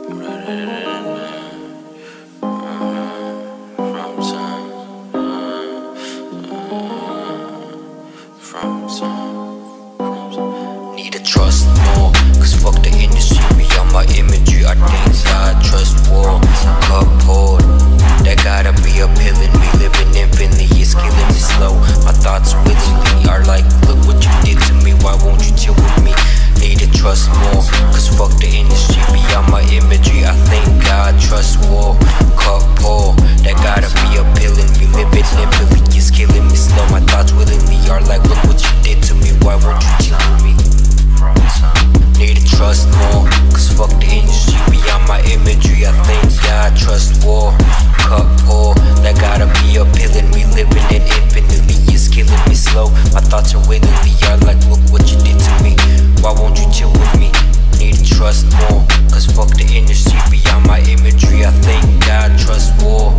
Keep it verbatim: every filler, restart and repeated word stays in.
Need to trust more, cause fuck the industry, beyond my imagery. I think God trust war, cup poured. That gotta be appealing, me living infinitely, it's killing me slow. My thoughts willingly are like, look what you did to me, why won't you chill with me? Need to trust more, cause fuck the industry, beyond my imagery. I think God trust war, cup poured. That gotta be appealing, me living infinitely, it's killing me slow. My thoughts willingly are like, look what you did to me, why won't you chill with me? Need to trust more, cause fuck the industry, beyond my imagery. I think God trust war, cup pour. That gotta be appealing, me living it infinitely, it's killing me slow. My thoughts are willingly are like, look what you did to me, why won't you chill with me? Need to trust more, cause fuck the industry, beyond my imagery. I think God trust war,